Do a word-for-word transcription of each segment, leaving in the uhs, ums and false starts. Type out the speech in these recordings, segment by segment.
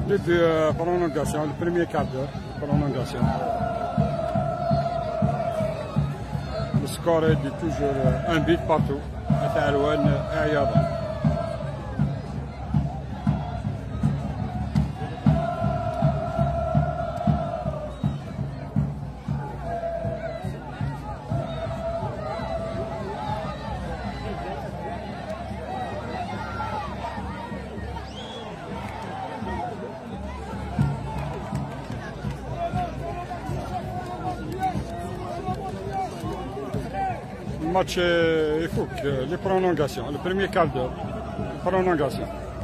Début euh, prolongation, le premier quart d'heure, prolongation. Le score est de toujours euh, un but partout. Atalouane et Ayada. Le match est fou, les prolongations, le premier quart d'heure, prolongation.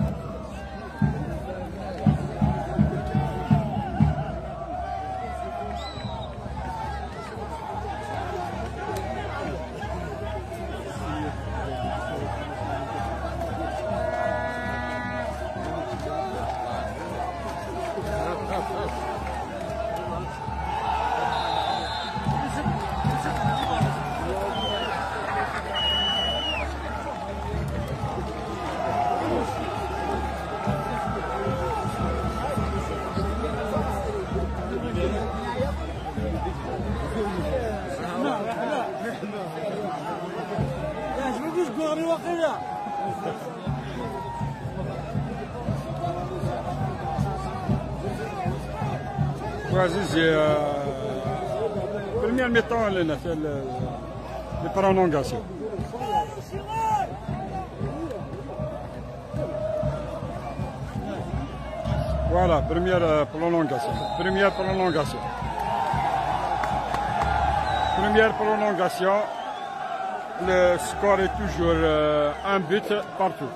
Voici, première mi-temps, elle a fait les prolongations. Voilà, première prolongation. Première prolongation. Première prolongation. Le score est toujours euh, un but partout.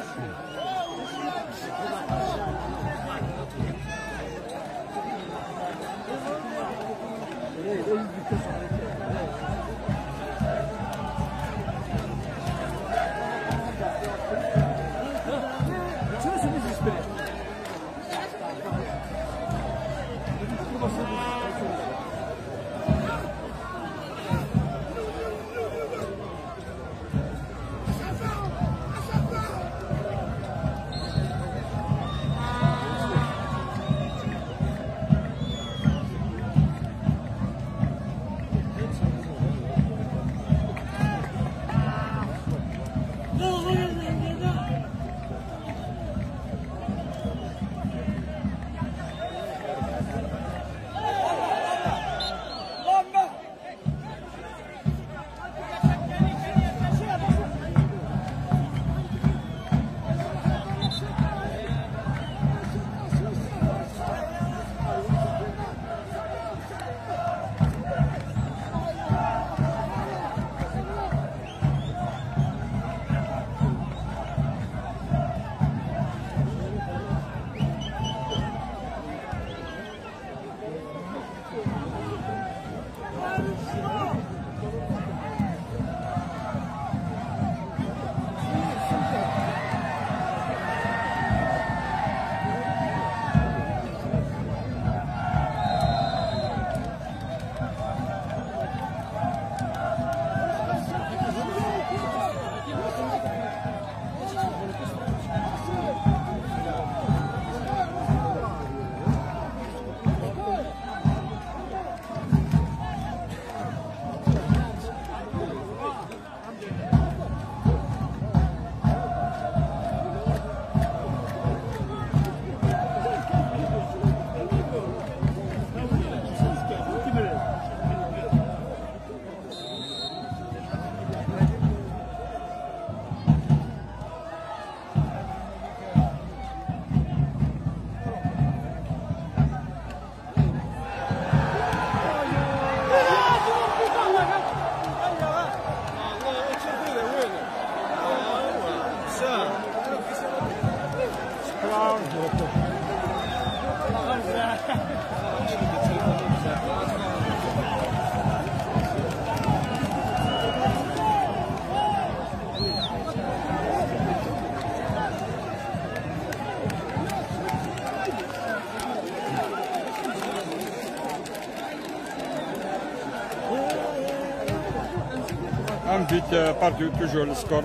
Un but euh, partout, toujours le score.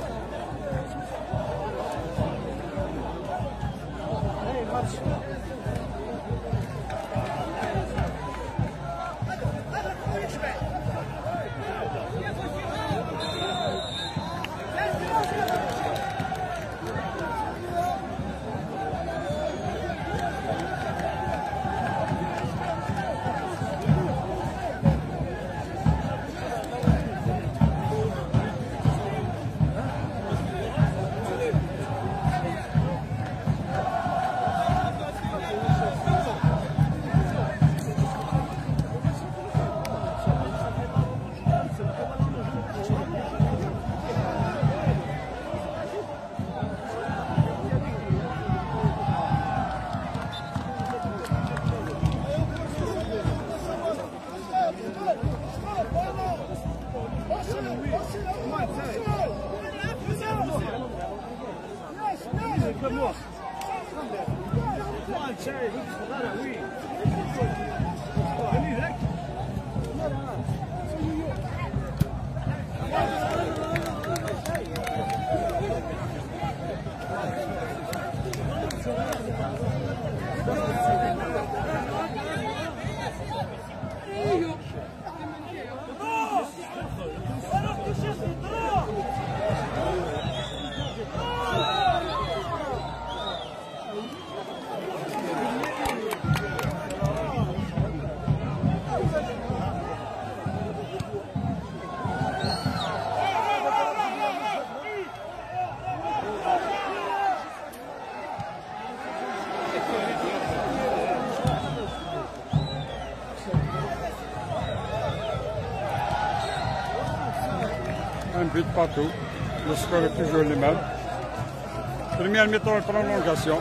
Un but partout. Le score est toujours le même. Première mi-temps en prolongation.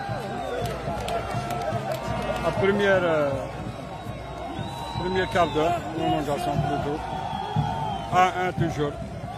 La première, euh, première quart d'heure, prolongation plutôt. un un toujours.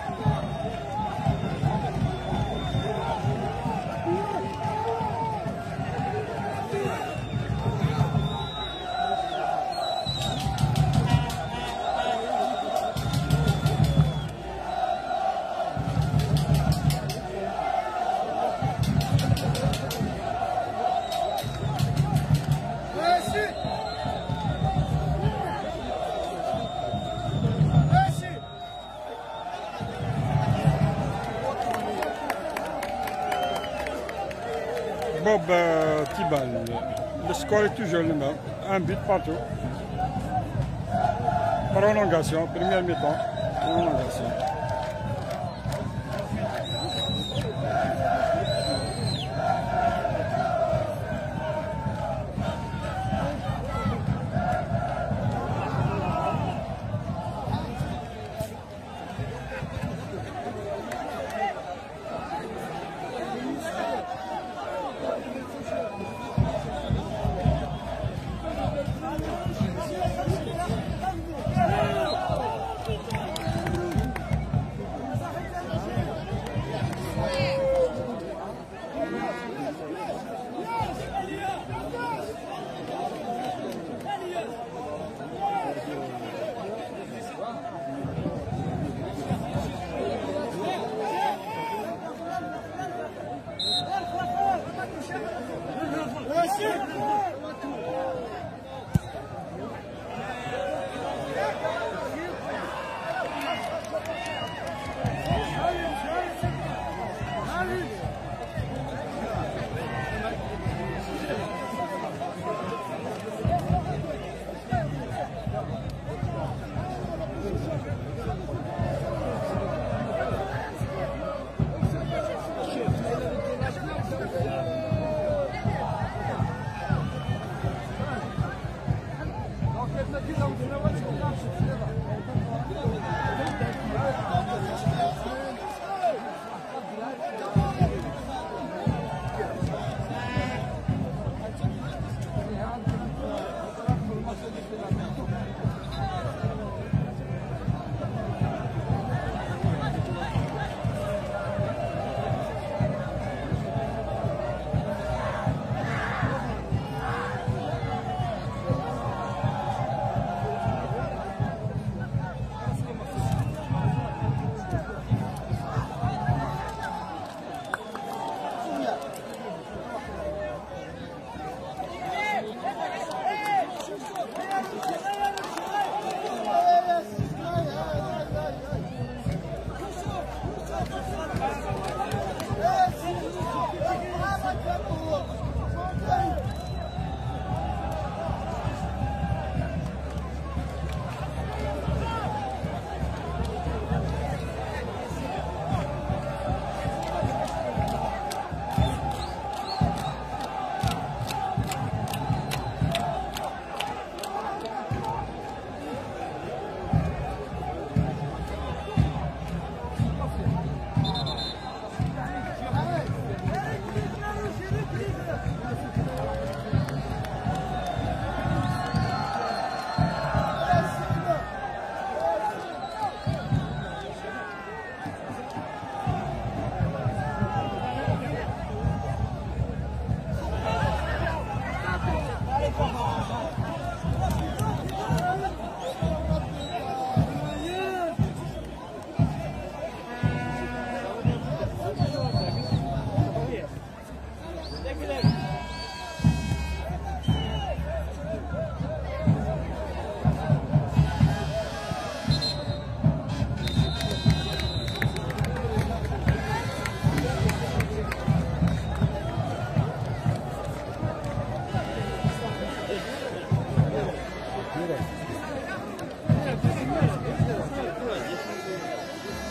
Bob euh, Tibal, le score est toujours le même, un but partout. Prolongation, première mi-temps, prolongation.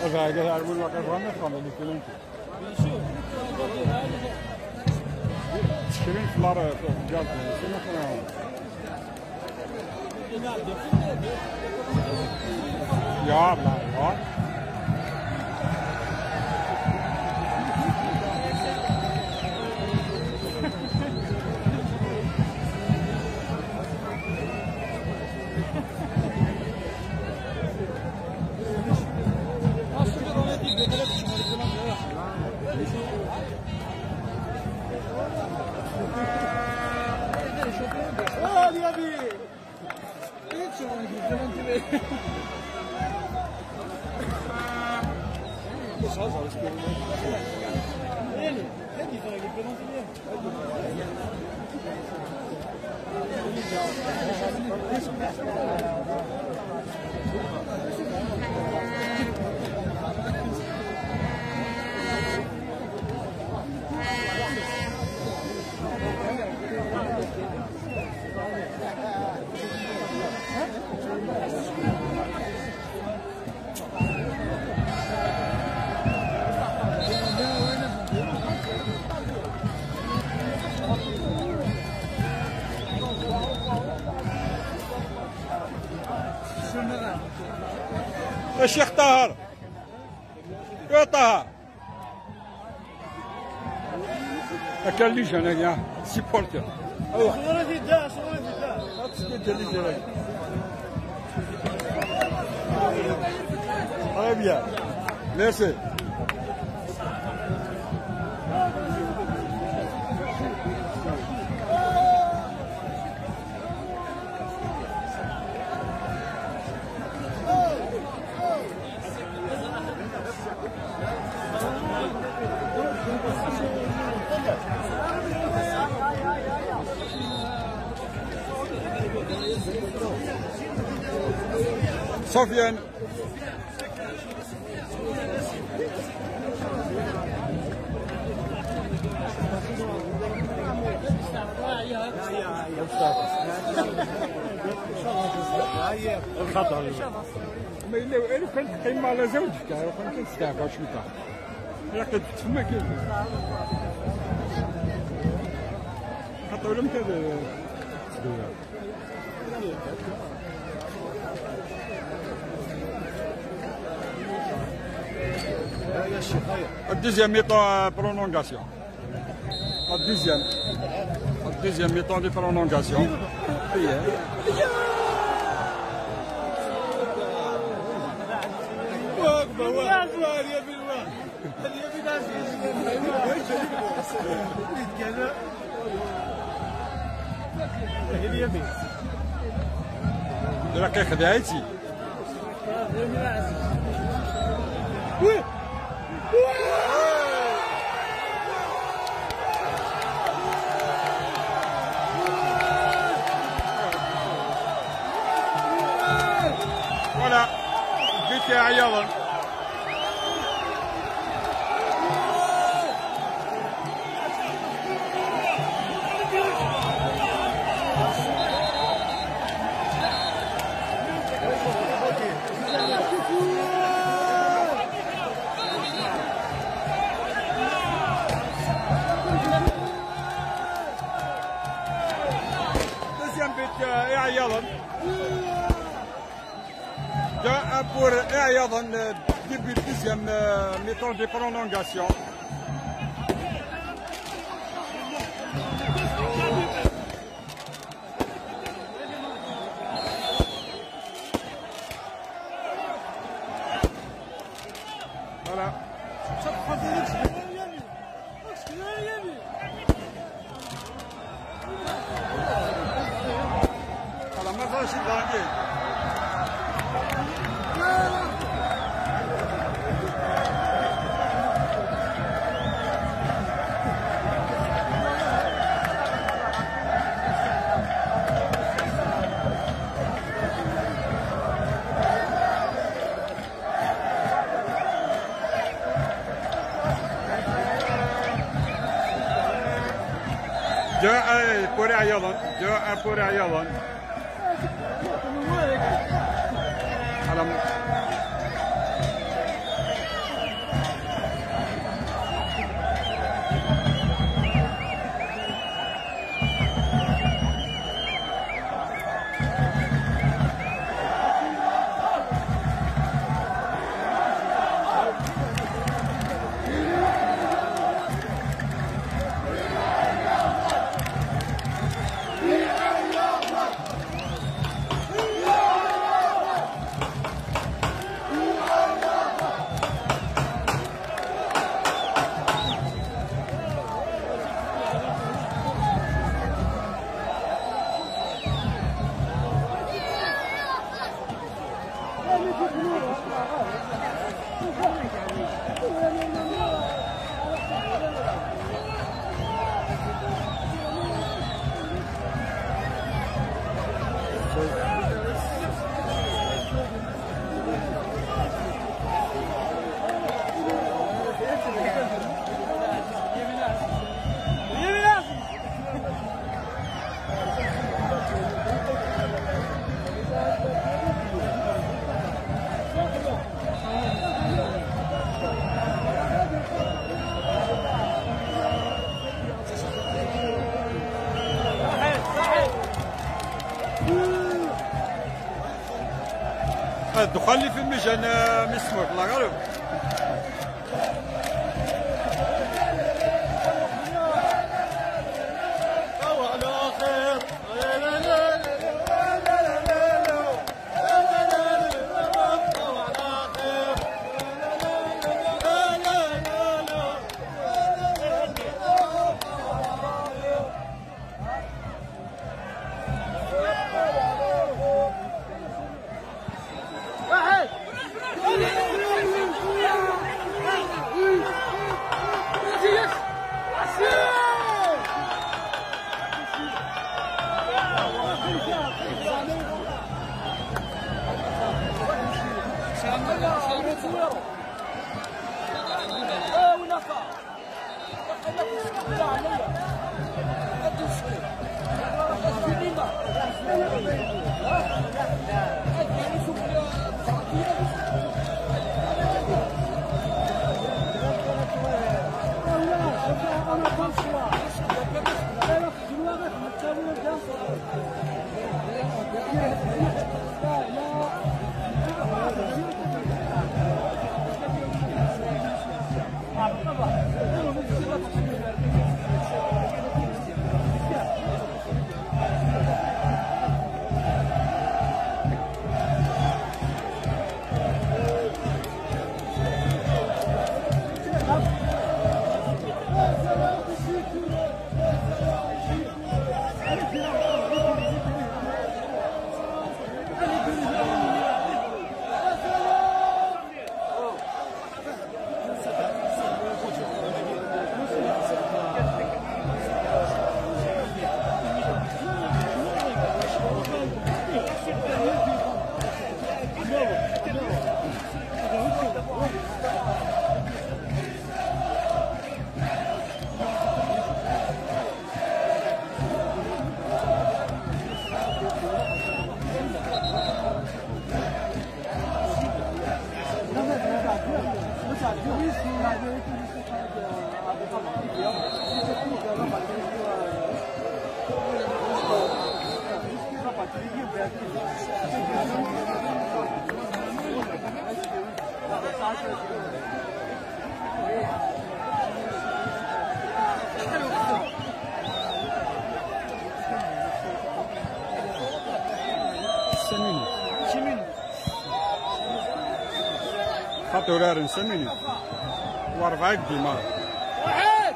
Özellikle her bir vakit var mı falan bir film ki. Film flara yapacağız. Film falan. Ya lan ya. الشيخ طاهر يا طاهر كان لي جانا يا سيبورتر صورة في الداء صورة في الداء كان لي جانا très bien merci Sofiane الخطر ما الا لو كنت قيمه على زوجك لو كنت تستعفى شو كان يا قد تفهم كيف خطر لم كذا La deuxième mi-temps prolongation. La deuxième. La deuxième mi-temps de prolongation. دقيقة خدعتي. Voilà, but à Yalan. Deuxième but à Yalan. Pour Ayadan, début de deuxième mi-temps de prolongation. Voilà. Voilà, maintenant je suis dans le جاء كوريا أيضا جاء كوريا أيضا على دخل لي في الميجان مسموك الله غالب. خطورار سميني واربعة ديمار واحد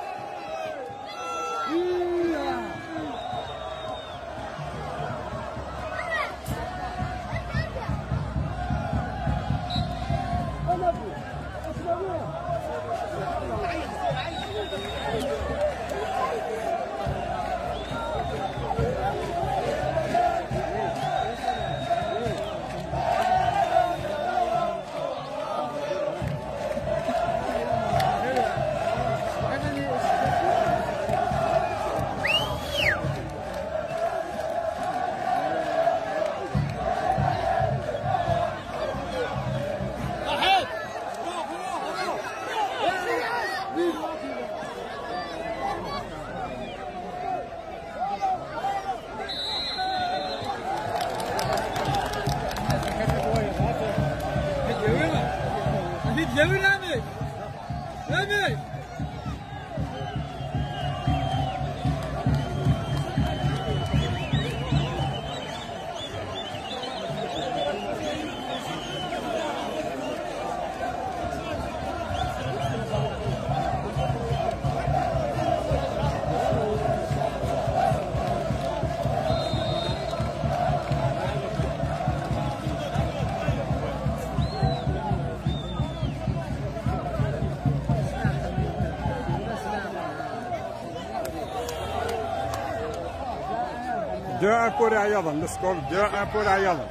deux un pour Ayadan, le score deux un pour Ayadan.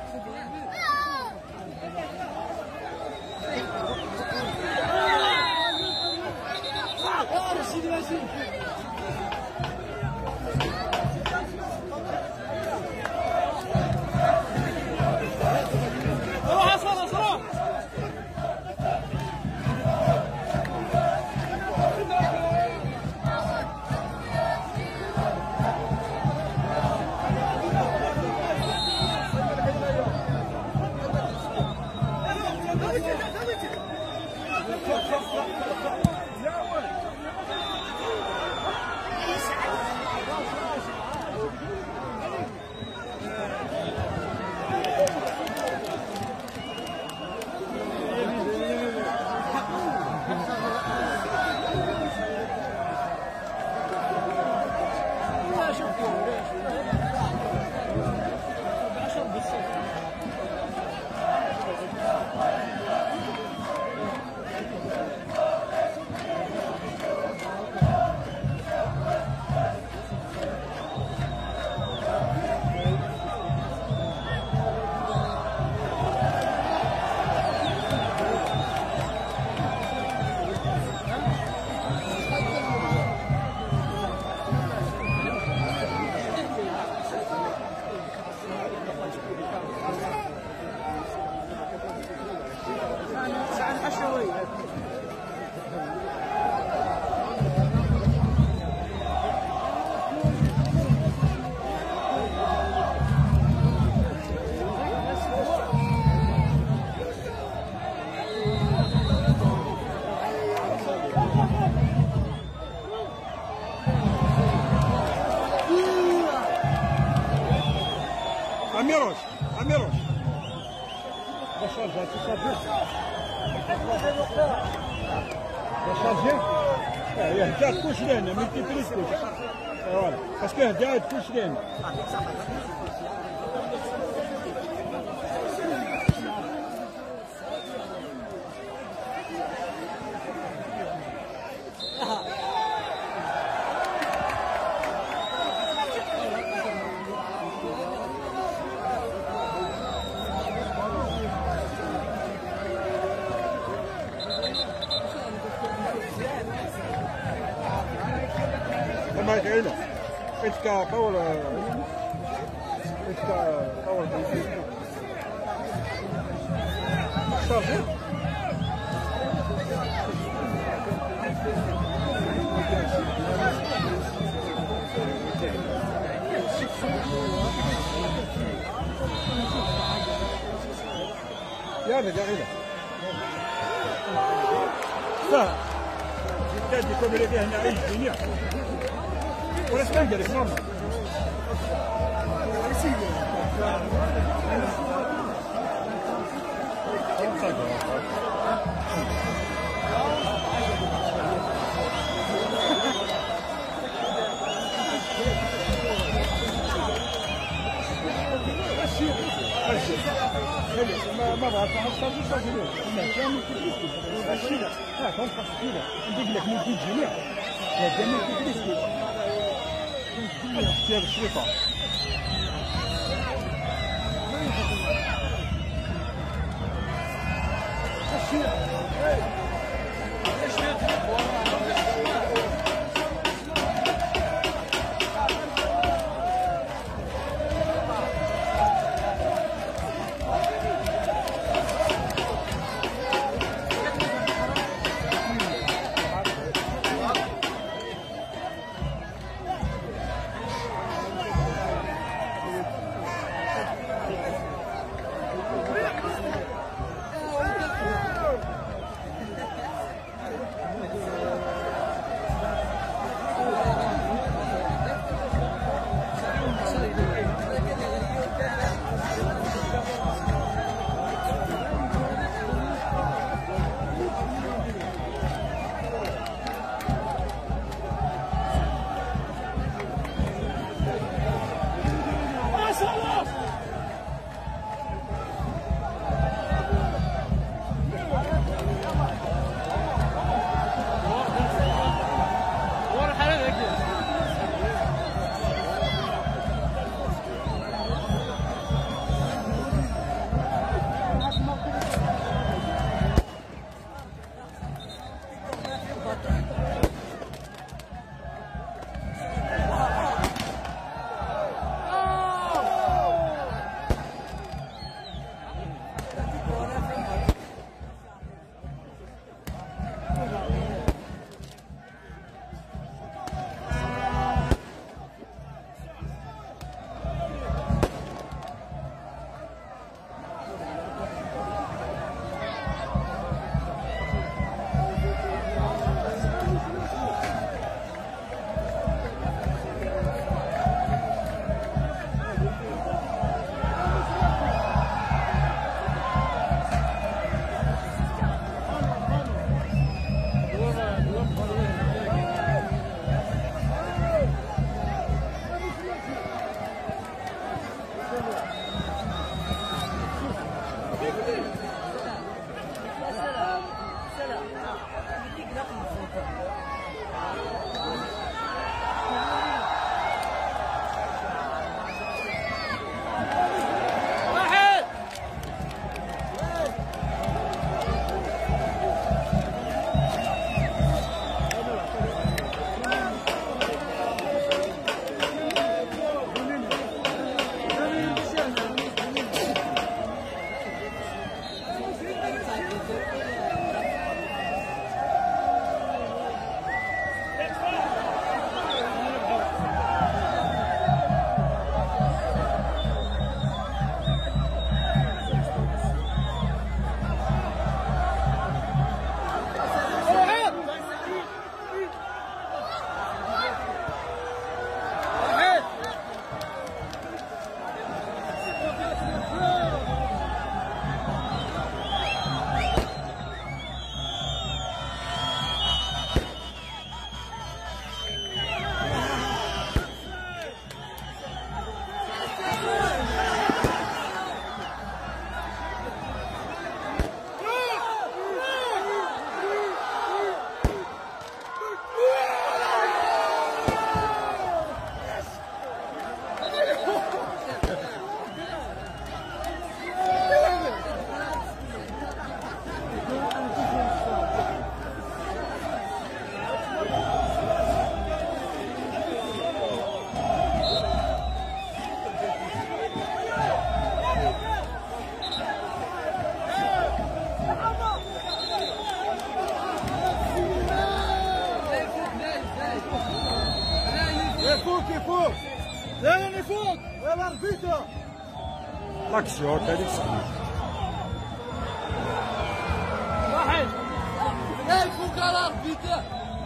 Amiros, Amiros. Va charger, tu charges. Va charger. Il y a couche d'aine, multiplie couche. Voilà. Parce qu'il y a couche d'aine. ما كاينه اتكا طول اتكا طول شارجي يا رجال هنا صح تدي كوميدي هنا اي دنيا ولا سكنجر اسمه ما بعرف صار شو صار اليوم ما كان ممكن ها كان خفيفه ندير لك ممكن جميع يا جميع كيف كيف الشريطه L'action, quelle واحد يا فوق على ربيته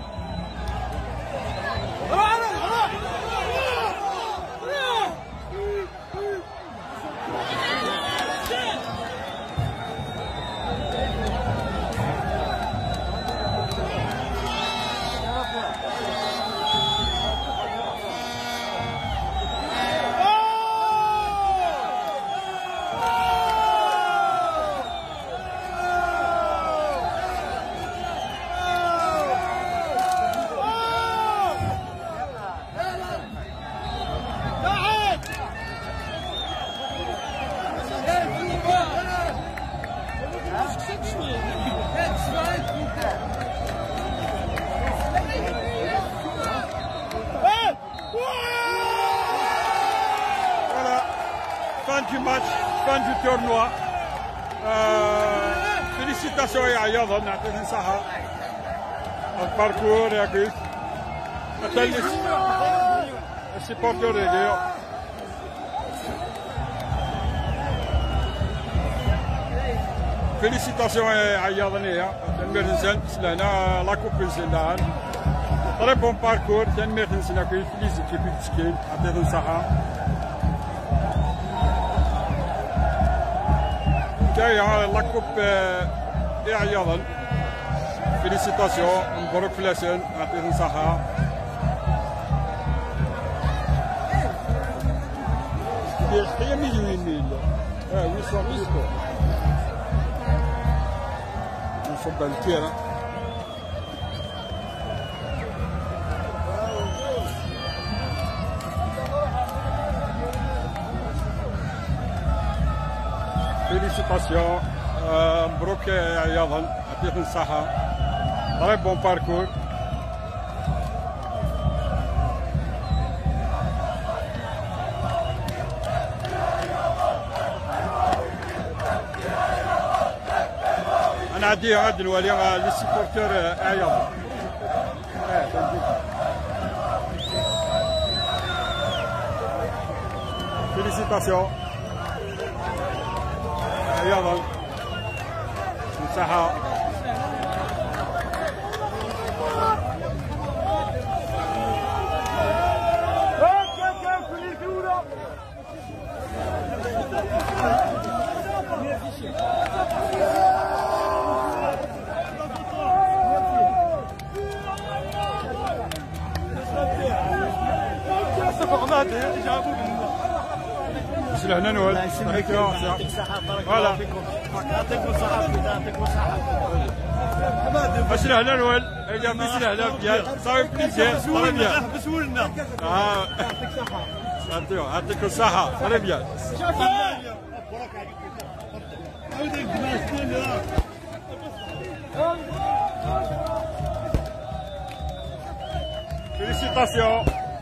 fin du match, fin du tournoi. Euh, félicitations à Ayadon, نعطيه الصحة. الباركور ياكل. حتى السيبورتور ديالو. félicitations à Ayadon هي. تنمرنسن لهنا لا كوب نسلان. très bon parcours. تنمرنسن ياكل félicité في التشكيل. نعطيه الصحة. جاية لا كوب دي عياضا فيليسيتاسيون مبروك في الاسن يعطيكم الصحة هي مليون ميل اه ويسون ويسكو نصب الكيرة félicitations مبروك عياضا يعطيكم الصحة très bon parcours أنا عندي عاد الولي لي سيبورتور عياضا félicitations عياضا مساحة هنا نقول يعطيكم الصحة بارك الله فيكم يعطيكم الصحة يعطيكم الصحة اشرح لنا الول اجا بسرح لنا ديال صايب بليزير صافي بيان حبس ولنا اه يعطيكم يعطيكم الصحة صافي بيان Félicitations.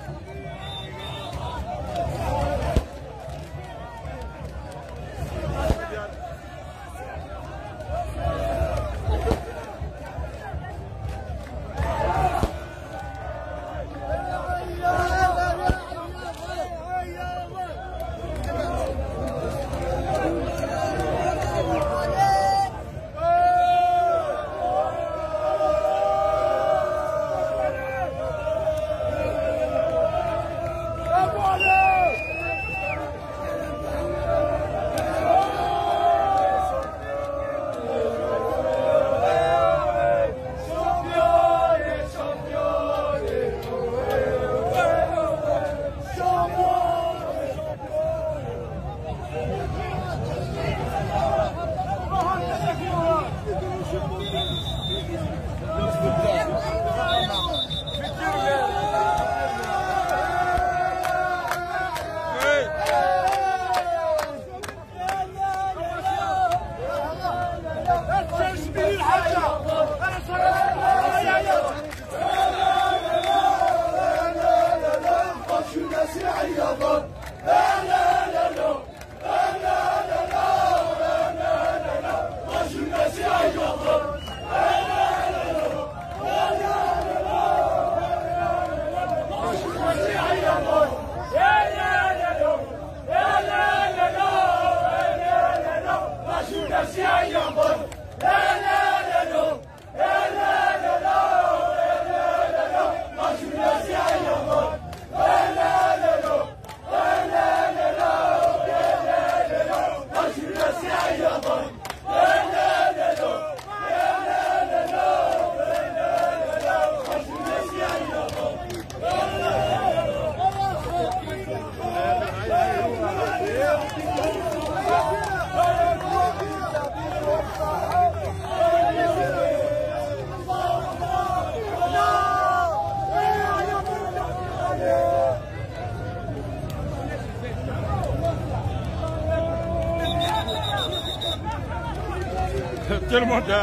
Tout le monde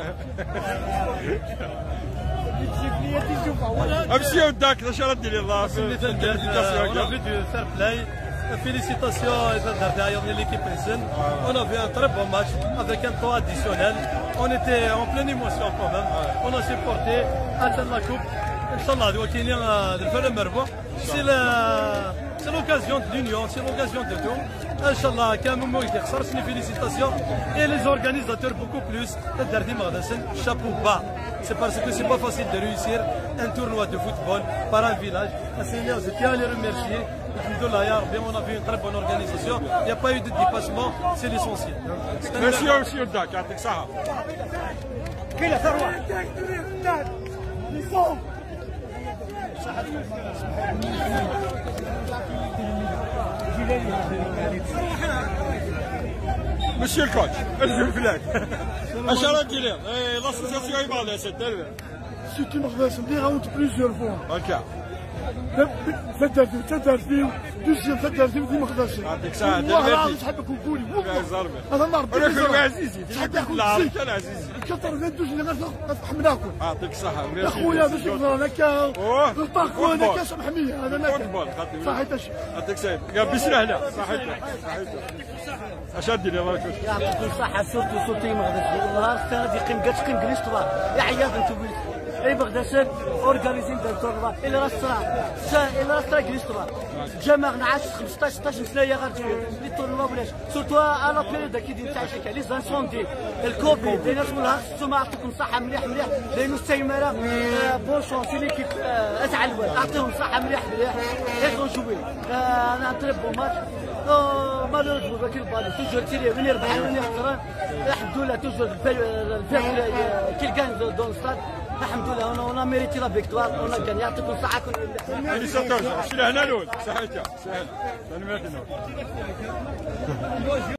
امشي وداك اش غدير الله On a vu du fair play. Félicitations à l'équipe Essen. On a vu un très bon match avec un temps additionnel. On était en pleine émotion quand même. On a supporté atteindre la coupe. Inch'Allah, c'est l'occasion de l'union, c'est l'occasion de tout. Inch'Allah, quand même, c'est une félicitation. Et les organisateurs beaucoup plus. Chapeau bas. C'est parce que c'est pas facile de réussir un tournoi de football par un village. Je tiens à les remercier. On a vu une très bonne organisation. Il n'y a pas eu de dépassement, c'est l'essentiel. Merci aussi وداك يعطيك الصحة. كاينة ثروة. Monsieur le coach, ارجع الفلاك. اش راكي ليه؟ l'association يبغى cette terre. C'est une organisation qui rentre plusieurs fois. OK. فترة فترة فيه دوسيام فترة فيه ديما خداشي. يعطيك الصحة. والله نحبك ونقولي هذا نهار انا كل عزيزي تحب العرب كان عزيزي. كثر من دوش اللي غنفهم ناكل. يعطيك الصحة. يا خويا باش نقدر انا كا الباركو انا كاش محمية هذا ما كان. صحيت اش. يعطيك الصحة. يا بسرعة هنا صحيت صحيت. اش دير الله يكرمك. يعطيك الصحة سورتو سورتي مغداش نهار السنة قيم قالت قيم جليش طبعا يا عياط انتو اي بغداد اورغانيزين دار تورنوا الى راسترا الى راسترا جليش طبعا الجماعه نعاش خمسطاش ستاش سنه غادي لي تورنوا بلاش سورتو انا بيريود كي دير تاع شكا لي زانسوندي الكوبي دينا تقولها ثم يعطيكم الصحه مليح مليح لانه السيمره بون شونس ليكيب اسعى الواد اعطيهم الصحه مليح مليح ايتون جوي انا نطلب بو ماتش مالوروزمون باكي البالي توجور تيري من يربح من يخسر الحمد لله توجور الفير كي كان دون ستاد الحمد لله on a mérité la victoire on a gagné يعطيكم الصحة كل félicitations. شيل هنا الأول صحيتها سهل.